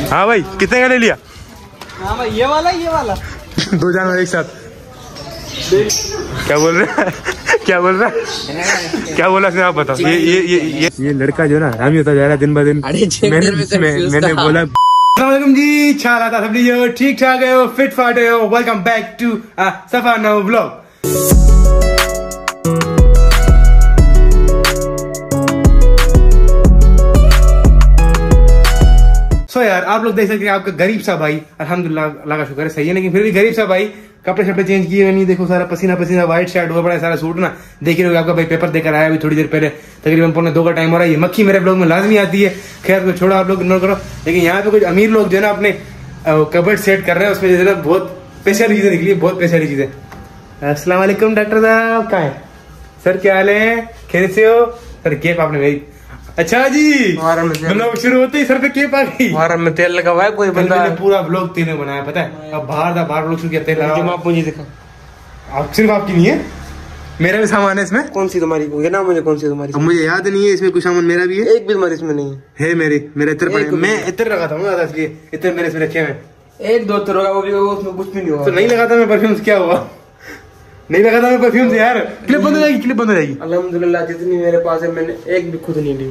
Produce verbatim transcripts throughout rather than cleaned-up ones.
हाँ भाई, कितने का ले लिया? हाँ भाई, ये वाला ये वाला दो जानवर एक साथ। क्या बोल रहे हैं? क्या बोल रहा है? क्या बोला इसने, आप बताओ। ये ये ये ये ये लड़का जो ना हरामी होता जा रहा है दिन ब दिन। मैंने मैंने बोला जी, छाला था सब जो ठीक ठाक है, फिट फाट है। Welcome back to Safa now vlog. So यार, आप लोग देख सकते हैं आपका गरीब सा भाई, अल्हम्दुलिल्लाह अल्लाह का शुक्र है सही है, लेकिन फिर भी गरीब सा भाई कपड़े शपड़े चेंज किए नहीं। देखो सारा पसीना पसीना, व्हाइट शर्ट हुआ बड़ा सारा सूट ना। देख रहे हो आपका भाई पेपर देकर आया अभी थोड़ी देर पहले, तकरीबन पौने दो का टाइम हो रहा है। ये मक्खी मेरे ब्लॉग में लाजमी आती है, खैर तो छोड़ो, आप लोग इग्नोर करो। लेकिन यहाँ पे कुछ अमीर लोग जो है ना अपने कबर्ड सेट कर रहे हैं, उसमें जो है ना बहुत स्पेशल चीजें निकली, बहुत स्पेशल चीजें। अस्सलाम वालेकुम डॉक्टर साहब, कहाँ है सर, क्या हाल है, खैरियत से हो सर? केप आपने मेरी, अच्छा जी ब्लॉग शुरू होते ही सर पे केप आ गई। हमारा में तेल लगा हुआ है, कोई बंदा मैंने पूरा ब्लॉग तेल में बनाया, पता है। अब बाहर था, बाहर ब्लॉग शुरू किया, तेल लगा। मुझे दिखा, आप सिर्फ आपकी नहीं है, मेरा भी सामान है इसमें। कौन सी तुम्हारी, ये ना मुझे कौन सी तुम्हारी? मुझे याद नहीं है, इसमें कुछ सामान मेरा भी है। एक भी तुम्हारी इसमें नहीं है? है मेरी, मेरे इत्र पड़े, मैं इत्र लगाता हूँ इसलिए इत्र मेरे इसमें रखे हुए। एक दो तो होगा, वो भी उसमें कुछ भी नहीं होगा। तो नहीं लगाता मैं परफ्यूम, क्या हुआ? नहीं लगाता मैं परफ्यूम से यार। क्लिप बंद हो जाएगी, क्लिप बंद हो जाएगी। अल्हम्दुलिल्लाह जितनी मेरे पास है मैंने एक भी खुद नहीं ली,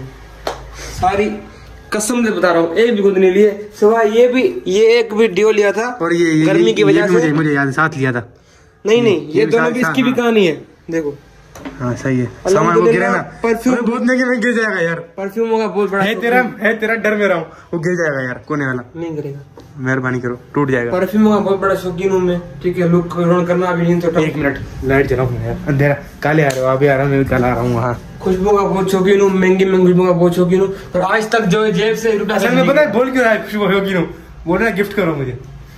सारी कसम से बता रहा हूँ, एक भी खुद नहीं लिए। सिवाय ये भी, ये एक भी डियो लिया था और ये, ये गर्मी की वजह से मुझे मुझे याद, साथ लिया था। नहीं नहीं, ये दोनों भी, इसकी भी कहानी है, देखो। हाँ सही है, सामान वो गिरे ना, परफ्यूम बहुत महंगे में गिर जाएगा यार। परफ्यूम का बहुत बड़ा है तेरा, है तेरा डर में रहा हूँ, वो गिर जाएगा यार, कोने वाला नहीं गिरेगा, मेहरबानी करो, टूट जाएगा। परफ्यूम का बहुत बड़ा शौकीन हूँ मैं, ठीक है। लुक करना अभी नहीं तो एक मिनट लाइट जलाऊं यार, अंधेरा, काले आ रहे हो, अभी आ रहा हूँ, मैं भी काला आ रहा हूँ। वहाँ खुशबू का बहुत शौकीन हूँ, महंगी महंगी खुशबू का बहुत शौकीन हूँ, और आज तक जो है जेब से रुपया पता है बोल क्यों रहा है खुशबू शौकीन हूँ, बोल रहा है गिफ्ट करो मुझे।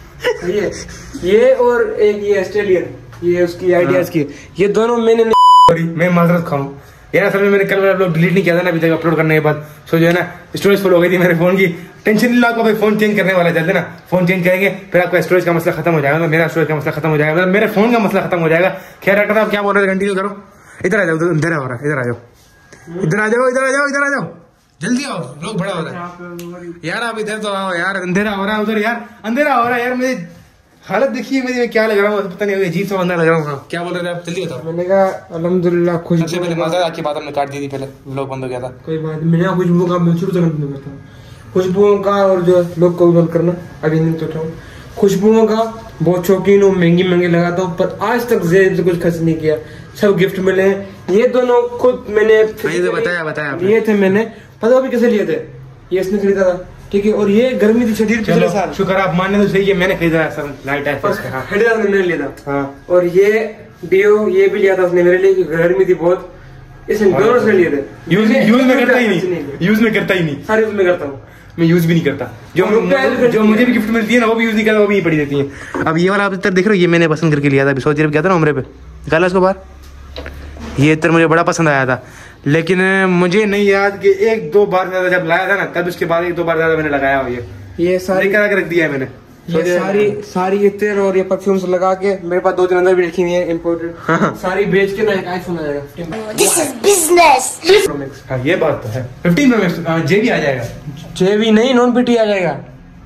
ये ये और एक ये ऑस्ट्रेलियन, ये उसकी आइडियाज की, ये दोनों मैंने मैं माजरत खाऊं यार, असल में मैंने कल अपलोड डिलीट नहीं किया था ना अभी तक, अपलोड करने के बाद सो जो है ना स्टोरेज फुल हो गई थी मेरे फोन की। टेंशन नहीं लो आपको भाई, फोन चेंज करने वाला जल्दी ना, फोन चेंज करेंगे फिर आपका स्टोरेज का मसला खत्म हो जाएगा, तो मेरा स्टोरेज का मसला खत्म हो जाएगा, मतलब मेरे फोन का मसला खत्म हो जाएगा। खैर डॉक्टर साहब क्या बोल रहे थे, कंटिन्यू करो। इधर आ जाओ, अंधेरा हो रहा है, इधर आ जाओ, इधर आ जाओ, इधर आ जाओ, इधर आ जाओ, जल्दी आओ, लोग बड़ा हो रहा है यार, आप इधर तो आओ यार, अंधेरा हो रहा है उधर यार, अंधेरा हो रहा है यार। मुझे हालत देखिए मेरी, मैं क्या लग रहा हूँ पता नहीं, अजीब सा बंदा लग रहा हूँ। क्या बोल रहे थे आप, जल्दी बताओ। मैंने कहा अल्हम्दुलिल्लाह खुश, सबसे पहले मजा आपकी बात हमने काट दी थी, पहले व्लॉग बंद हो गया था। कोई बात नहीं, मैं खुशबू का मैं शुरू से कंटिन्यू करता हूँ। खुशबुओं का और जो लोग को भी बंद करना, अभी नहीं तो उठाऊँ। खुशबुओं का बहुत शौकीन हूँ, महंगी महंगी लगाता हूँ, पर आज तक जेब से कुछ खर्च नहीं किया, सब गिफ्ट मिले हैं। ये दोनों खुद मैंने बताया बताया लिए थे, मैंने पता भी कैसे लिए थे, ये इसने खरीदा था, ठीक है। और ये गर्मी थी शदीद पिछले साल, शुक्र आप मानने तो सही है, मैंने खरीदा है सर, लाइट है खरीदा था मैंने लिया था। हाँ। और ये डियो ये भी लिया था उसने मेरे लिए, गर्मी थी बहुत, इसने दोनों से लिए थे। यूज यूज में करता ही नहीं, यूज में करता ही नहीं, सारे यूज में करता हूँ मैं, यूज भी नहीं करता। जो जो मुझे भी गिफ्ट मिलती है ना वो भी यूज नहीं करता, वो भी पड़ी रहती है। अब ये वाला आप इत्र देख रहे हो, ये मैंने पसंद करके लिया था, अभी सऊदी अरब गया था ना उम्रे पे, निकाला उसको बाहर। ये इत्र मुझे बड़ा पसंद आया था, लेकिन मुझे नहीं याद कि एक दो बार ज्यादा जब लाया था ना, तब उसके बाद एक दो बार ज्यादा मैंने लगाया हो। ये ये सारी करा के रख दिया है मैंने, ये सारी सारी इत्र और ये परफ्यूम्स लगा के मेरे पास दो तीन अंदर भी रखी हुई है इम्पोर्टेड, सारी बेच के ना एक आईफोन आ जाएगा। This is business. हाँ ये बात तो है, फिफ्टीन प्रो मैक्स जेबी आ जाएगा, जेबी नहीं नॉन पीटी आ जाएगा।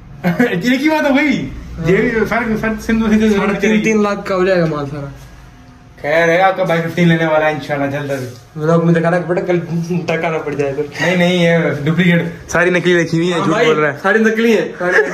एक ही बात हो गई, जेबी फर्क फर्क सिंध तीन तीन लाख का हो जाएगा माल सारा। खैर है, आपका भाई फिफ्टीन लेने वाला है इंशाल्लाह जल्द। व्लॉग में दिखाना पड़े, कल टकाना पड़ जाए तो। नहीं नहीं, ये डुप्लीकेट सारी नकली रखी हुई है, झूठ बोल रहा है, सारी नकली है।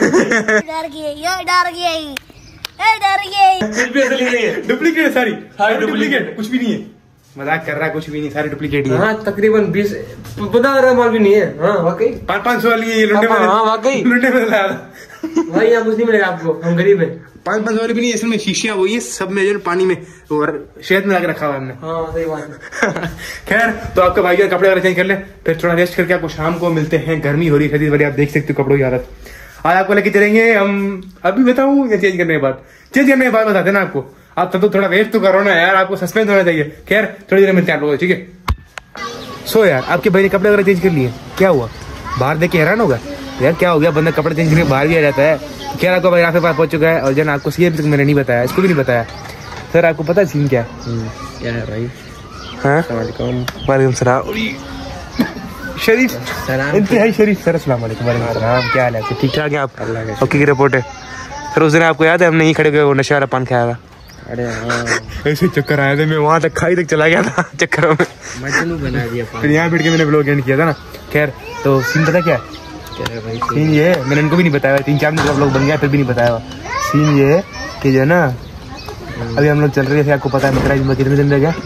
डर गई, ये डर गई, ये डर गई, कुछ भी असली नहीं है, डुप्लीकेट सारी, सारी डुप्लीकेट, कुछ भी नहीं है, मजाक कर रहा है, कुछ भी नहीं, सारी डुप्लीकेट ही है। हाँ तकरीबन बीस पता रहा माल भी नहीं है। हाँ वाकई पाँच पाँच सौ वाली ये लुंडे में, हाँ वाकई लुंडे में लाया था भाई, यहाँ कुछ नहीं मिलेगा आपको, हम गरीब है। पाँच पाँच वाली भी नहीं, इसमें शीशियां वो ये सब में जो पानी में और शहद में लगा रखा हुआ हमने। हाँ सही बात है। खैर तो आपका भाई का कपड़े वगैरह चेंज कर ले, फिर थोड़ा रेस्ट करके आपको शाम को मिलते हैं। गर्मी हो रही है, खरीद आप देख सकते हो कपड़ों की हालत। आज आपको लेके चलेंगे हम, अभी बताऊं या चेंज करने के बाद? चेंज करने के बाद बताते ना आपको, आप तब तो थोड़ा वेट तो करो ना यार, आपको सस्पेंस होना चाहिए। खैर थोड़ी देर मिलते हैं आप लोगों, ठीक है। सो यार आपके भाई ने कपड़े वगैरह चेंज कर लिए, क्या हुआ? बाहर देख के हैरान होगा यार, क्या हो गया, बंदा कपड़े चेंज करके बाहर भी आ जाता है। खैर आपका भाई आपके पास पहुंच चुका है, और जन आपको ये अभी तक मैंने नहीं बताया, इसको भी नहीं बताया। सर आपको पता है सीन क्या है? क्या है भाई? हाँ वालेकुम सलाम। शरीफ इंतहाई शरीफ सर। अस्सलाम वालेकुम। वालेकुम सलाम। क्या हाल है? ठीक ठाक है आप? ओके की रिपोर्ट है सर। उस दिन आपको याद है हमने यहीं खड़े हुए वो नशे वाला पान खाया था? अरे हाँ, ऐसे चक्कर आए थे, मैं वहाँ तक खाई तक चला गया था चक्करों में, मजनू बना दिया। फिर यहाँ बैठ के मैंने ब्लॉग एंड किया था ना। खैर तो सीन पता क्या है भाई? सीन ये है, मैंने इनको भी नहीं बताया, तीन चार मिनट का ब्लॉग बन गया फिर भी नहीं बताया। सीन ये है कि जो है ना अभी हम लोग चल रहे थे, आपको पता है मेरा कितने दिन रह गया?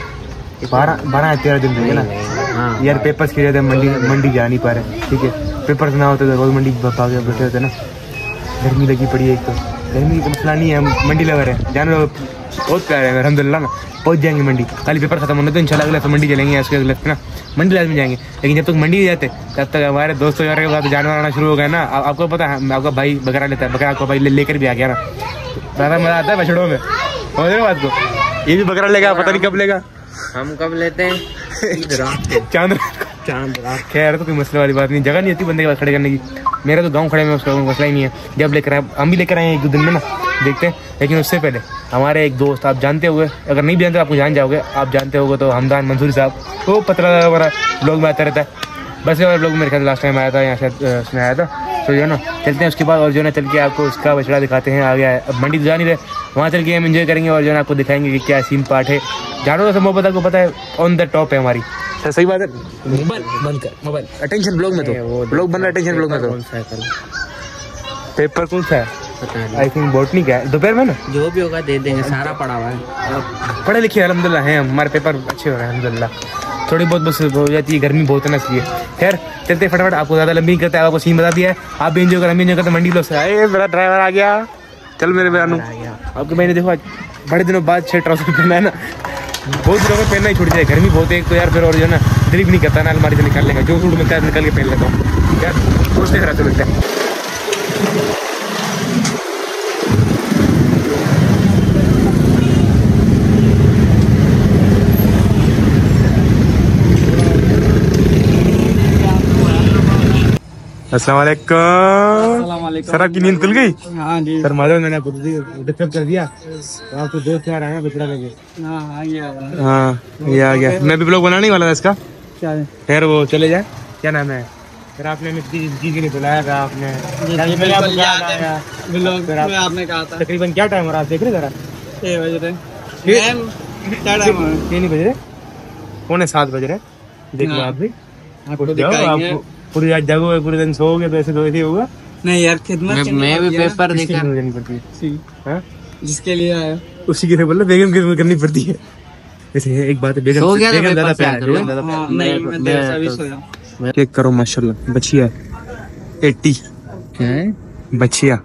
बारह बारह तेरह दिन रह गया ना यार। पेपर्स की वजह से मंडी मंडी जा नहीं पा रहे, ठीक है। पेपर्स ना होते तो रोज मंडी भागे बैठे होते ना। गर्मी लगी पड़ी है, एक तो गर्मी का मसला नहीं है, हम मंडी लगा रहे हैं। जान लो बहुत प्यार है अल्हम्दुलिल्लाह ना, पहुंच जाएंगे मंडी। खाली पेपर खत्म होने तो इंशाल्लाह अगले तो मंडी चलेंगे, उसके अगले ना मंडी लाजमी जाएंगे। लेकिन जब तक मंडी जाते तब तक हमारे दोस्तों यार के बाद जानवर आना शुरू हो गया ना। आपको पता है आपका भाई बकरा लेता है, बकरा आपका भाई लेकर भी आ गया ना, ज़्यादा मजा आता है बछड़ों में। समझ रहे हो बात को? ये भी बकरा लेगा, पता नहीं कब लेगा। हम कब लेते हैं? चांद चांद खैर तो कोई मसले वाली बात नहीं, जगह नहीं होती बंदे के पास खड़े करने की। मेरा तो गांव खड़े में उसका मसला ही नहीं है। जब लेकर आए हम भी लेकर आए एक दो दिन में ना, देखते हैं। लेकिन उससे पहले हमारे एक दोस्त, आप जानते होंगे, अगर नहीं भी जानते आपको जान जाओगे, आप जानते होगे तो हमदान मंसूरी साहब, वो पतला हमारा ब्लॉग में आता रहता है। बस हमारे ब्लॉग में मेरे ख्याल लास्ट टाइम आया था, यहाँ से उसमें आया था। तो जो है ना चलते हैं उसके बाद, और जो है ना चल के आपको उसका बछड़ा दिखाते हैं। आ गया है, अब मंडी तो जा नहीं रहे, वहाँ चल के हम एंजॉय करेंगे और जो है ना आपको दिखाएंगे कि क्या सीन पार्ट है। जानवर सब मोहब्बत आपको पता है ऑन द टॉप है हमारी। सर सही बात है। मोबाइल बंद कर, मोबाइल अटेंशन ब्लॉग में तो ब्लॉग बन रहा है, अटेंशन ब्लॉग में तो पेपर कौन सा है? आई थिंक बोटनी का है, दोपहर में ना जो भी होगा दे देंगे, सारा पड़ा हुआ है। पढ़े लिखे अल्हम्दुलिल्लाह हैं हमारे, पेपर अच्छे हो रहे हैं अल्हम्दुलिल्लाह। थोड़ी बहुत बस हो जाती है, गर्मी बहुत है ना इसलिए। खैर चलते फटाफट, आपको ज़्यादा लंबी नहीं करते, आपको सीन बता दिया है, आप भी एंजॉय कर, हम एंजॉय करते। मंडी ब्लॉग से आए, मेरा ड्राइवर आ गया। चल मेरे बयानू आपके मैंने देखो आज बड़े दिनों बाद छः ट्राउजर पहना है ना, बहुत दिनों में पहनना ही छूट जाए, गर्मी बहुत है एक तो यार। फिर और जो है ना दिल भी नहीं करता ना अलमारी से निकालने का, जो सूट मिलता है निकल के पहन लेता हूँ यार, सोचते खराब लगता है। अस्सलाम वालेकुम सर, आपकी नींद खुल गई? हाँ जी सर माधव, मैंने आपको डिस्टर्ब कर दिया, तो आप तो दोस्त यार आए बचड़ा लगे। हाँ ये आ गया, मैं भी ब्लॉग बनाने वाला था इसका। क्या है? खैर वो चले जाए, क्या नाम है फिर आपने चीज के लिए बुलाया था आपने, आपने कहा था तकरीबन क्या टाइम हो रहा है आप देख रहे जरा? छह बज रहे, क्या टाइम है? छह नहीं बज रहे, पौने सात बज रहे। देख लो आप भी, आप पूरी रात जागोगे, पूरे दिन सोओगे तो ऐसे तो ऐसे होगा नहीं यार। खिदमत मैं भी पेपर देखा करनी पड़ती है, जिसके लिए आया उसी के लिए बोल बेगम की करनी पड़ती है। जैसे एक बात है, बेगम बेगम ज्यादा प्यार है। नहीं मैं देर से भी सोया। चेक करो माशाल्लाह, बचिया एट्टी क्या है? बचिया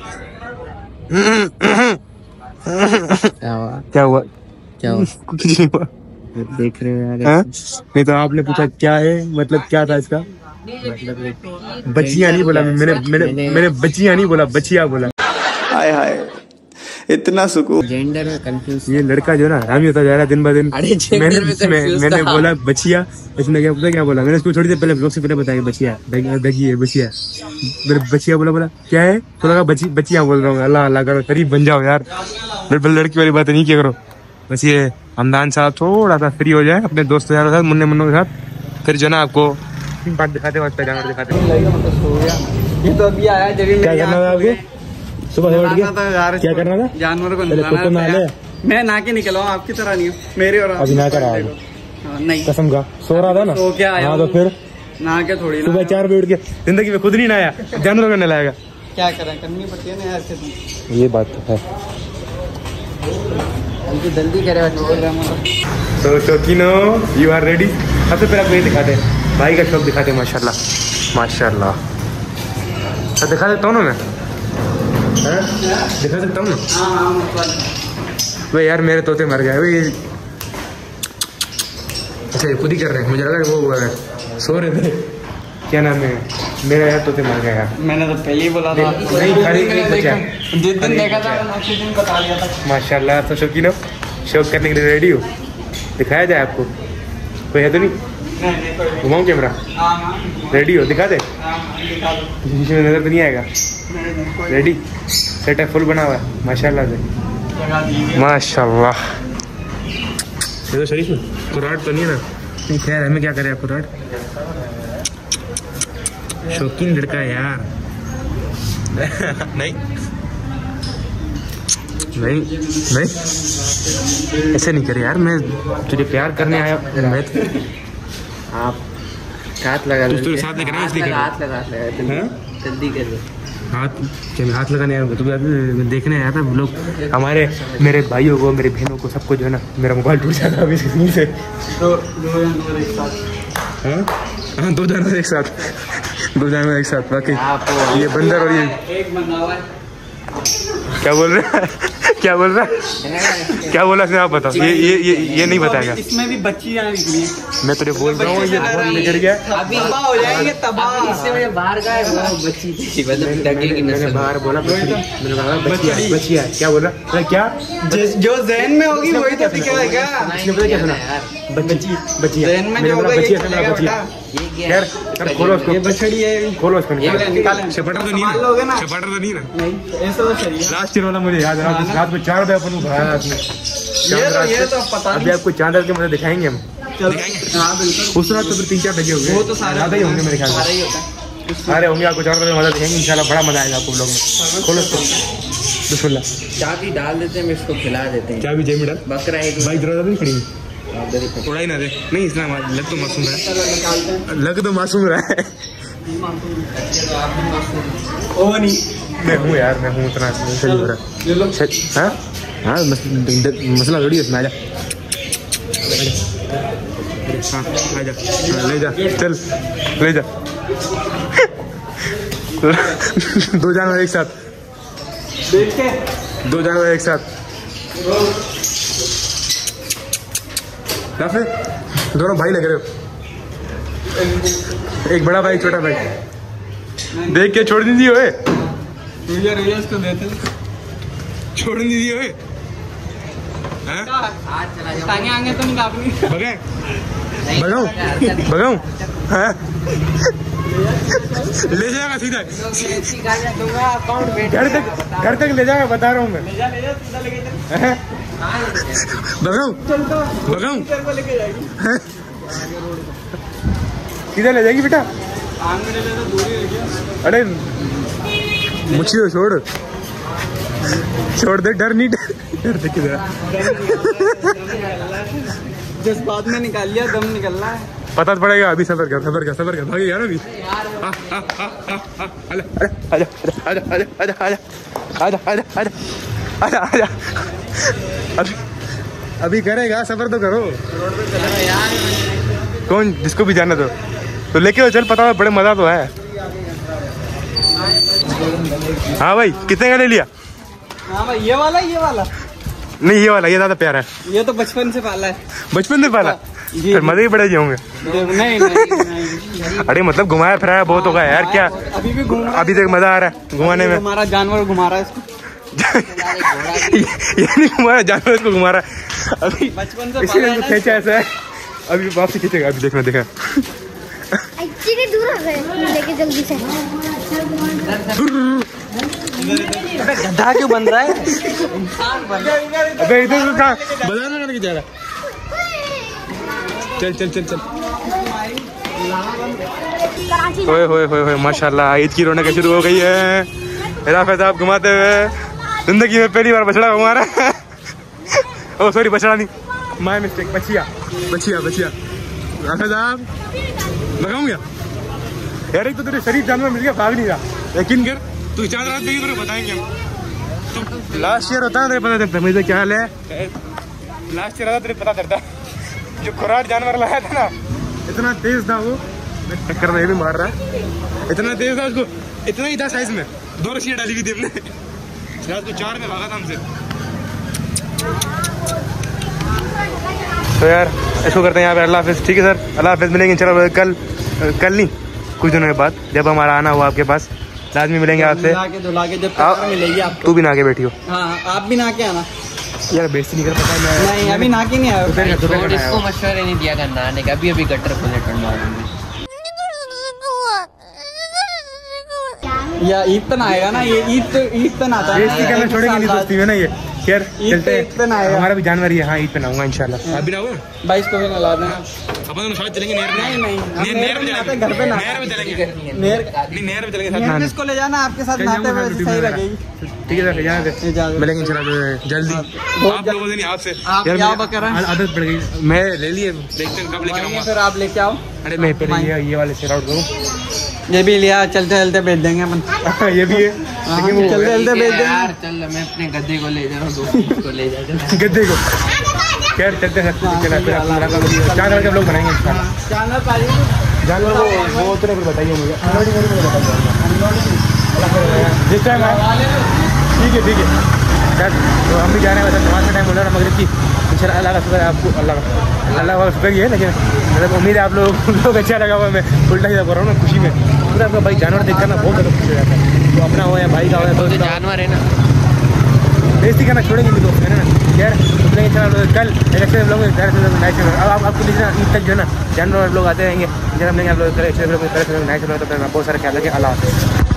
क्या हुआ? क्या हुआ? क्या हुआ? कुछ नहीं हुआ, देख रहे हो यार? नहीं तो आपने पूछा क्या है, मतलब क्या था इसका मतलब? बचिया नहीं बोला मैंने, मैंने मैंने बचिया नहीं बोला, बचिया बोला। हाय हाय इतना सुकून। जेंडर में कंफ्यूज। ये लड़का जो है ना हरामी होता जा रहा है दिन ब दिन। मैंने मैं, मैंने बोला बचिया, इसने क्या पता क्या बोला? मैंने उसको थोड़ी देर पहले ब्लॉग से पहले बताया बचिया दगी है बचिया, मेरे बचिया बोला बोला क्या है तो लगा बची बचिया बोल रहा हूँ। अल्लाह अल्लाह करो, करीब बन जाओ यार, लड़की वाली बातें नहीं किया करो। बस ये हमदान साहब थोड़ा सा फ्री हो जाए अपने दोस्तों यारों के साथ, मुन्ने मुन्नों के साथ, फिर जो ना आपको बात दिखाते वक्त जानवर दिखाते। ये तो अभी आया जब क्या करना था आपको? सुबह से उठ के क्या करना था? जानवर को नहलाना है। मैं नहा के निकला हूँ, आपकी तरह नहीं हूँ मेरे और अभी ना करा नहीं कसम का सो रहा था ना, सो क्या आया? हाँ तो फिर नहा के थोड़ी सुबह चार बजे उठ के जिंदगी में खुद नहीं नहाया, जानवरों को नहलाएगा। क्या करें, करनी पड़ती है ना यार। ये बात तो है, जल्दी करे। तो शौकीनो यू आर रेडी? सबसे पहले आपको ये दिखाते हैं, भाई का शौक दिखाते हैं। माशाल्लाह माशाल्लाह, तो दिखा देता हूँ ना मैं, दिखा सकता हूँ ना भाई। यार मेरे तोते मर गए भाई। अच्छा ये खुद ही कर रहे हैं, मुझे लगा वो हुआ है सो रहे थे। क्या नाम है मेरा यार, तोते मर गए यार। मैंने तो पहले ही बोला था। नहीं खाली बचा, जिस दिन देखा था उसी दिन बता दिया था। माशाल्लाह। तो शौकीनो शौक करने के लिए रेडी हो? दिखाया जाए आपको? कोई है तो नहीं? घुमाऊँ कैमरा? रेडी हो? दिखा दे, शीशे में नजर तो नहीं आएगा? रेडी? सेट है, फुल बना हुआ है माशाल्लाह से, माशाल्लाह। ये तो शरीफ में कुराट तो नहीं है ना? खैर हमें क्या करे आप कुराट शौकीन लड़का है यार। नहीं नहीं नहीं ऐसे नहीं करे यार, मैं तुझे प्यार करने आया। मैं आप हाथ लगा तू तेरे साथ लेकर आया इसलिए कर हाथ लगा जल्दी कर हाथ क्या मैं हाथ लगाने आया हूँ? तो मैं देखने आया था लोग हमारे, मेरे भाइयों को, मेरे बहनों को, सबको जो है ना, मेरा मोबाइल टूट जाता अभी स्क्रीन से। तो दो जानवर एक साथ। हाँ हाँ दो जानवर एक साथ, दो जानवर एक साथ। बाकी ये बंदर और ये एक बंदा हुआ है। क्या बोल रहे हैं? क्या बोल रहा है? क्या बोला इसने? आप बताओ। ये ये ये ये नहीं बताएगा। इसमें भी बच्ची यहाँ निकली। मैं तुझे बोल रहा हूँ ये बहुत बिगड़ गया। अभी तबाह हो जाएंगे, तबाह। इससे मुझे बाहर का है वो बच्ची थी, मतलब डगेगी मैंने नस्ल। बाहर बोला बच्ची, मैंने कहा बच्ची है, बच्ची है। क्या बोला? क्या जो जहन में होगी वही तो दिखेगा क्या? इसने पता क्या सुना? बच्ची बच्ची है। जहन में मैंने जो बोला होगा बच्ची ये है, मेरा बच्ची है। ये यार अब खोलो उसको। ये बछड़ी है। खोलो उसको। निकाल। चपाटर तो नहीं मान लोगे ना? है? चपाटर तो नहीं है? नहीं ऐसा तो सही है। लास्ट ईयर वाला मुझे याद है, रात में चार बजे अपन को भराया आपने। ये तो ये तो पता अभी नहीं। आपको चांद के मुझे दिखाएंगे हम। हाँ बिल्कुल। उस रात तो फिर तीन चार बजे हो गए। वो तो सारे ज्यादा ही होंगे मेरे ख्याल सारे से। ही होता है। सारे होंगे। आपको चार बजे मजा दिखाएंगे इंशाल्लाह। बड़ा मजा आएगा आपको लोग में। खोलो उसको। बिस्मिल्लाह। चाबी डाल देते हैं, मैं इसको खिला देते हैं। क्या भी जेब में डाल। बकरा एक भाई दरवाजा नहीं खड़ी उधर ही थोड़ा ही ना दे। नहीं इस्लाम लग तो मासूम है, निकालते हैं। लग तो मासूम रहा है। ओ नहीं, मैं हूँ यार, मैं हूँ उतना सही हो रहा है। सच हाँ हाँ मस, मसला थोड़ी है उसमें। आजा हाँ आजा हाँ, ले जा चल ले जा। दो जानवर एक साथ, देख के दो जानवर एक साथ। फिर दोनों भाई लग रहे हो। एक बड़ा भाई छोटा भाई। देख के छोड़ दीजिए ओए, रुइया रुइया इसको देते छोड़ दीजिए ओए। हाँ? टांगे आगे तो नहीं काटनी। भगाए भगाऊं भगाऊं हाँ? ले जाएगा सीधा घर तक, घर तक ले जाएगा बता रहा हूँ मैं। हाँ? भगाऊं भगाऊं सीधा ले जाएगी बेटा। अरे मुझे तो छोड़ छोड़ दे, डर नहीं, डर डर दे किधर। जज्बात में निकाल लिया, दम निकल रहा है। पता तो पड़ेगा। अभी सबर कर सबर कर सबर कर भागे यार। अभी आजा आजा आजा आजा आजा आजा आजा आजा आजा आजा अभी अभी करेगा, सबर तो करो। कौन जिसको भी जाना तो तो लेके चल, पता है बड़े मजा तो है। हाँ भाई कितने का ले लिया? हाँ भाई ये वाला ये वाला नहीं ये वाला, ये ज्यादा प्यारा है। ये तो बचपन से पाला है। बचपन से पाला? जी, फिर मजे ही बड़े होंगे। नहीं नहीं, नहीं। अरे मतलब घुमाया फिराया बहुत होगा यार। क्या अभी भी घूम रहा अभी तक मजा आ रहा है घुमाने में? हमारा जानवर घुमा रहा है इसको। ये नहीं घुमा रहा, जानवर इसको घुमा रहा है। अभी बचपन से इसीलिए तो खींचा ऐसा है। अभी वापसी खींचेगा। अभी देखना देखा एक्चुअली दूर हो गए, लेके जल्दी से। गड्ढा क्यों बन रहा है? इंसान बन रहा है। अबे इधर तो कहाँ बाजार में लेके जा रहा। चल चल चल चल। होए होए होए होए माशाल्लाह ईद की रौनक शुरू हो गई है। राफेद साहब घुमाते हुए जिंदगी में पहली बार बछड़ा घुमा रहा है। ओ सॉरी बछड़ा नहीं, माय मिस्टेक, बछिया बछिया बछिया। राफेद साहब लगाऊंगा यार। एक तो तेरे शरीफ जानवर मिल गया, भाग नहीं रहा। यकीन कर तू चार रात देगी तो बताएंगे हम। लास्ट ईयर होता है तेरे पता चलता मुझे क्या हाल है। लास्ट ईयर होता तेरे पता चलता। जो खुराट जानवर लाया था ना, इतना तेज था वो, टक्कर में भी मार रहा है। इतना तेज था उसको, इतना ही था साइज में। दो रस्सियाँ डाली हुई थी हमने, रात को चार में भागा था हमसे। तो यार इसको करते हैं यहाँ पे। अल्लाह हाफिज़। ठीक है सर, अल्लाह हाफिज़। मिलेंगे चलो कल, कल नहीं कुछ दिनों के बाद, जब हमारा आना हुआ आपके पास लाजमी मिलेंगे आपसे। धुला के जब तक मिलेगी आपको। तू भी नहा के बैठी हो। हाँ आप भी नहा के आना। यार बेइज्जती नहीं कर पता है मैं। नहीं अभी नहा के नहीं आया। दोपहर का- दोपहर का इसको मशवरे नहीं दिया करना आने का। अभी अभी गटर खोले टर्न मारूंगी। क्या या ईद पे ना आएगा ना, ये ईद पे ईद पे ना आता है। बेइज्जती करना छोड़ेगी नहीं दोस्ती में ना ये। खैर चलते हैं, हमारा भी जानवर ही है। हाँ ईद पे नहाऊंगा इंशाल्लाह। आप भी नहाओगे? बाईस को भी नला देना। अपन दोनों साथ चलेंगे नहर में। नहीं नहीं नहर नहर में चलेंगे, घर पे नहा नहर में चलेंगे, नहर नहीं नहर में चलेंगे साथ नहर में नहाने। इसको ले जाना, आपके साथ नहाते हुए ऐसे सही लगेगी। ठीक है सर, जाना फिर इजाजत। मिलेंगे इंशाल्लाह जल्दी। बहुत आप लोगों से नहीं, आपसे आप यार क्या मुझे बकर हैं? आदत पड़ गई। मैं ले लिए, देखते हैं कब लेके आऊंगा। फिर आप लेके आओ। अरे मैं पहले ये ये वाले से आउट करूँ। ये भी लिया, चलते चलते बेच देंगे अपन। ये भी है, लेकिन वो चलते चलते बेच देंगे। यार चल, मैं अपने गद्दे को ले जा रहा हूँ, दोस्त को ले जा रहा हूँ। गद्दे को खैर चलते हैं। चला फिर जानवर के लोग बनाएंगे जानवर पाली जानवर वो वो उतने पर बताइए मुझे। जिस टाइम ठीक है ठीक है सर, तो हम भी जा रहे हैं। वैसे नमाज का टाइम हो रहा है मगरिब की। इंशाल्लाह अल्लाह का शुक्र है आपको, अल्लाह का अल्लाह का शुक्र ही है। लेकिन मतलब उम्मीद है आप लोग लोग अच्छा लगा हुआ। मैं उल्टा सीधा कर रहा हूँ ना खुशी में। पूरा आपका भाई जानवर देख कर ना बहुत ज़्यादा खुशी हो जाता है। तो अपना हो या भाई का हो या तो दोस्त का, जानवर है ना, बेइज्जती करना छोड़ेंगे भी दोस्त है ना यार। सोचेंगे चलो कल एक अच्छे लोग नाइट में। अब आप आपको लीजिए ईद तक जो है ना जानवर लोग आते रहेंगे। जब हम लेंगे आप लोग नाइट में तो बहुत सारे ख्याल रखें। अल्लाह हाफ़िज़।